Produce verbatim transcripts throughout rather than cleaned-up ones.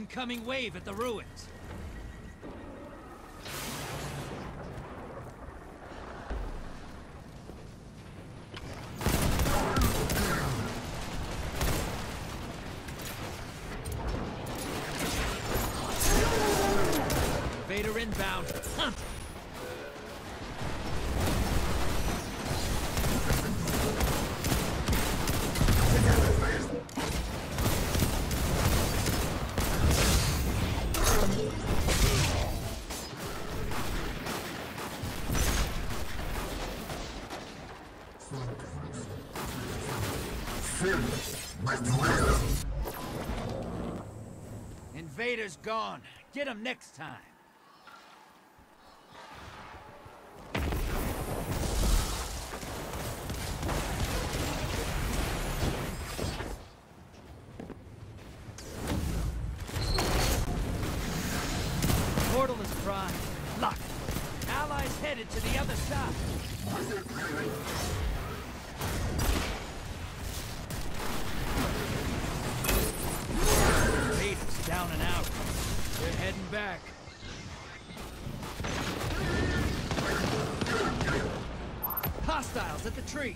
incoming wave at the ruins. Vader inbound. Hunt! Invader's gone. Get him next time. Portal is primed. Locked. Allies headed to the other side. Vader's down and out. They're heading back. Hostiles at the tree.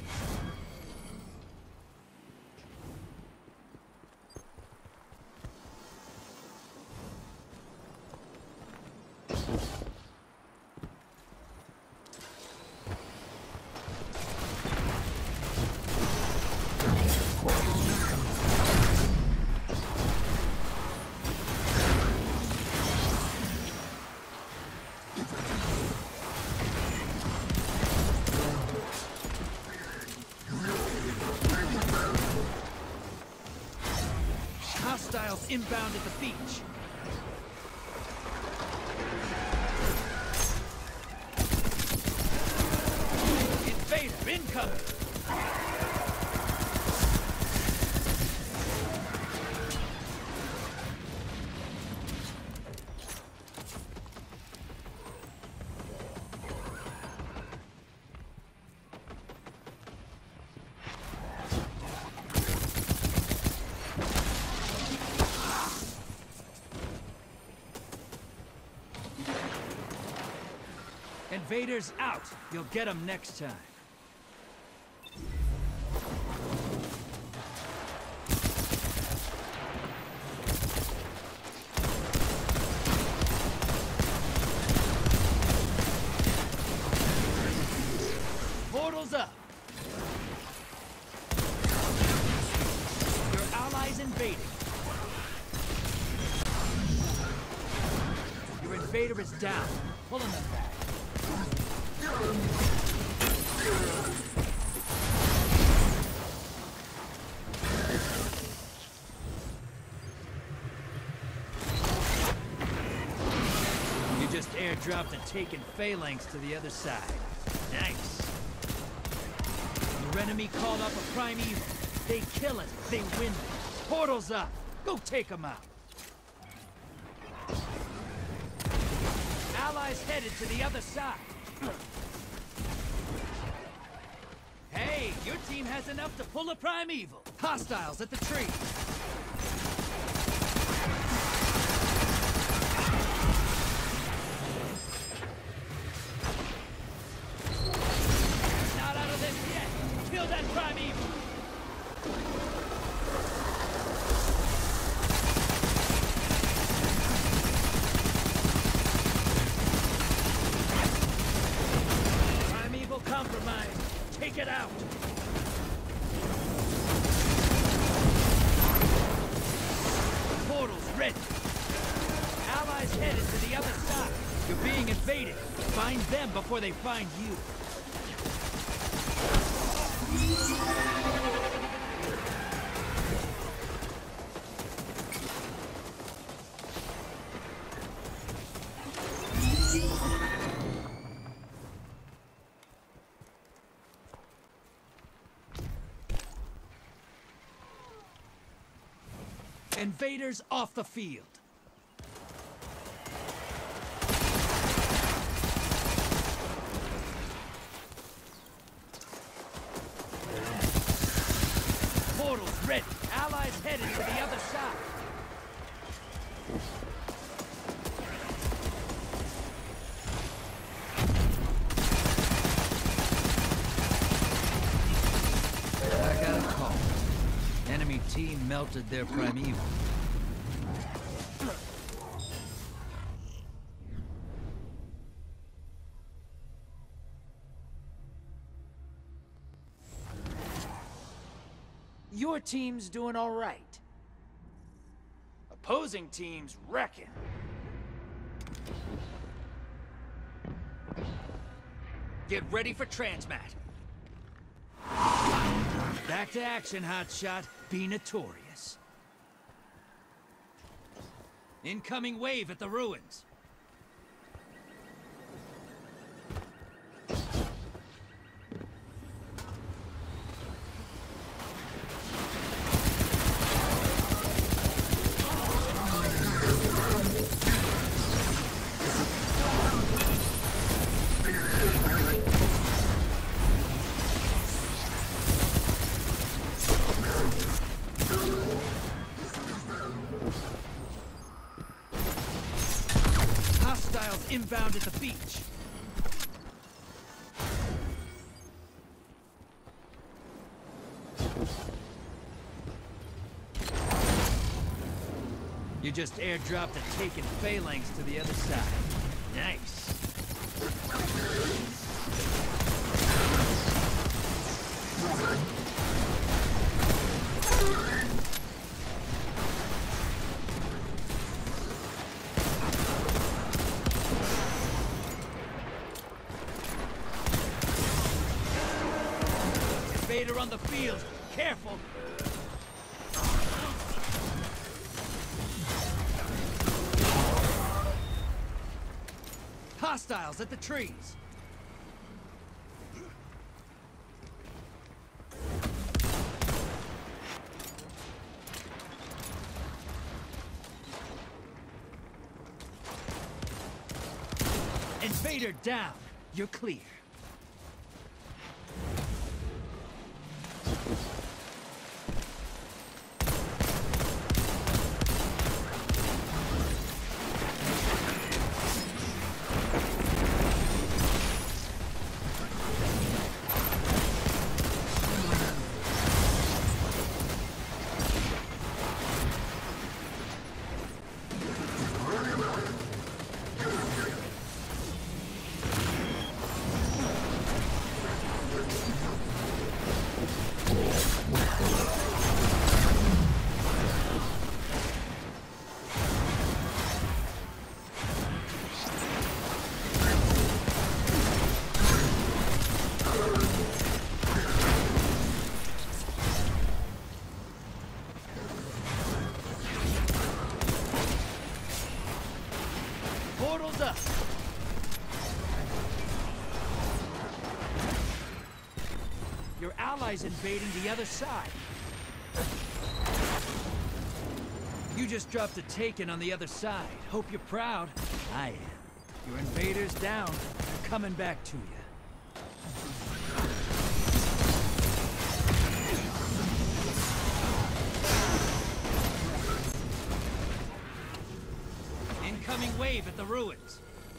Hostiles inbound at the beach. Invader incoming! Invader's out. You'll get him next time. Portal's up. Your allies invading. Your invader is down. Pulling them back. You just airdropped a taken phalanx to the other side. Nice. Your enemy called up a primeval. They kill it, they win it. Portal's up. Go take them out. Allies headed to the other side. Hey, your team has enough to pull a primeval. Hostiles at the tree. Not out of this yet. Kill that primeval. Compromise. Take it out. Portal's ready. Allies headed to the other side. You're being invaded. Find them before they find you. Invaders off the field. Portal's ready. Allies headed to the other side. melted their primeval. Your team's doing all right. Opposing team's wrecking. Get ready for transmat. Back to action, hotshot. Be notorious. Incoming wave at the ruins. Hostiles inbound at the beach. You just airdropped a taken phalanx to the other side. Nice. Invader on the field. Careful. Hostiles at the trees. Invader down. You're clear. Portals up. Your allies invading the other side. You just dropped a taken on the other side. Hope you're proud. I am. Your invaders down. They're coming back to you. Incoming wave at the ruins.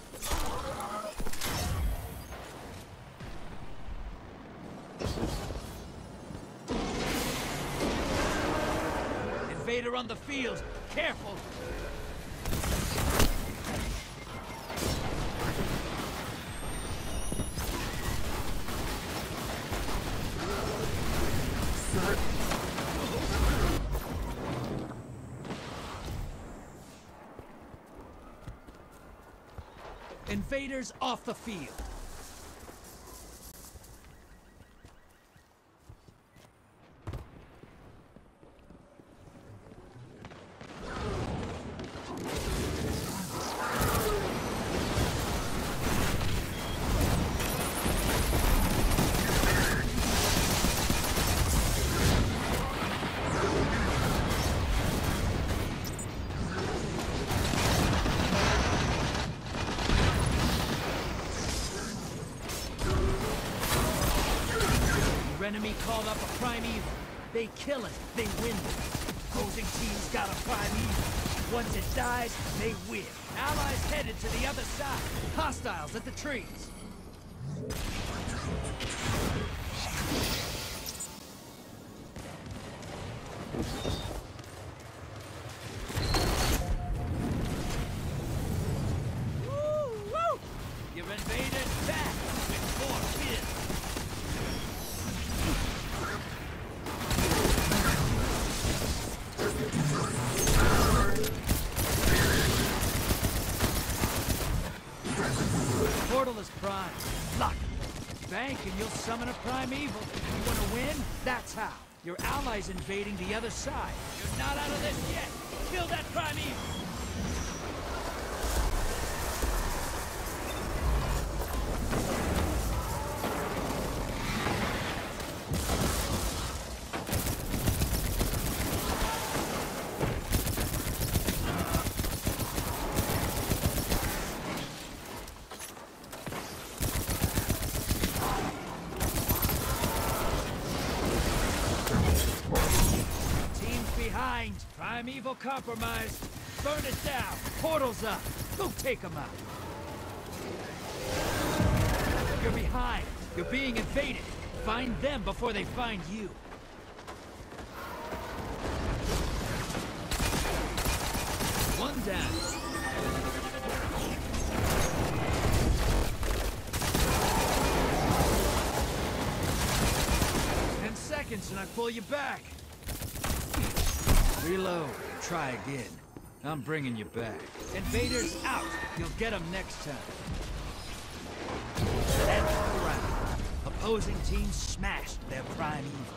Invader on the field. Careful. Invaders off the field. Enemy called up a primeval. They kill it, they win it. Opposing teams got a primeval. Once it dies, they win. Allies headed to the other side. Hostiles at the trees. portal is prime. Lock it. Bank and you'll summon a primeval. You want to win? That's how. Your allies invading the other side. You're not out of this yet. Kill that primeval. Primeval compromised. Burn it down. Portal's up. Go take them out. You're behind. You're being invaded. Find them before they find you. One down. Ten seconds and I pull you back. Reload. Try again. I'm bringing you back. Invaders out. You'll get them next time. End of the round. Opposing teams smashed their prime evil.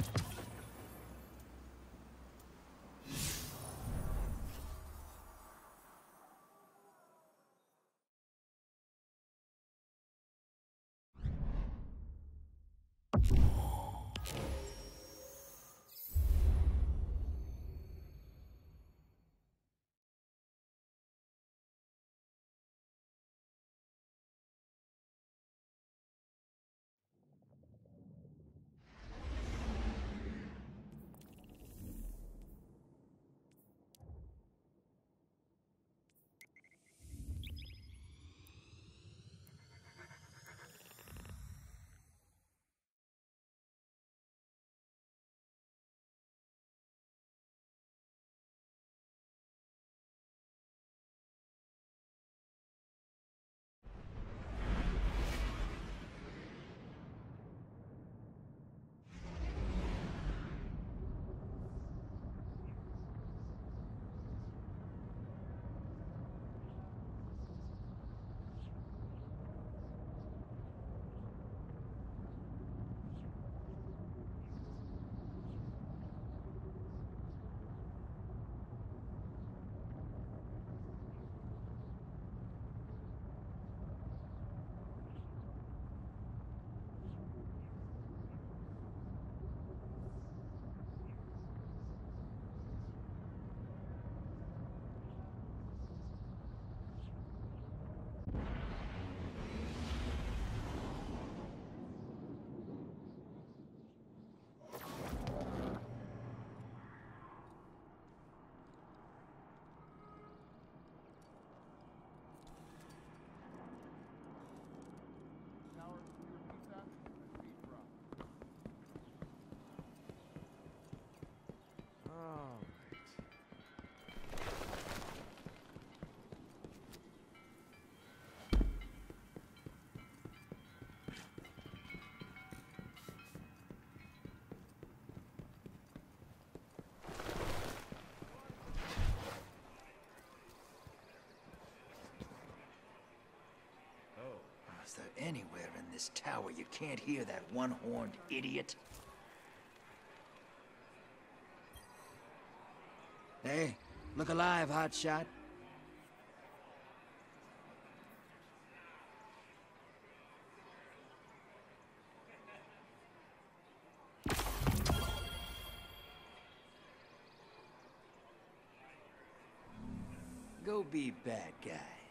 Is there anywhere in this tower you can't hear that one-horned idiot? Hey, look alive, hotshot. Go be bad guy.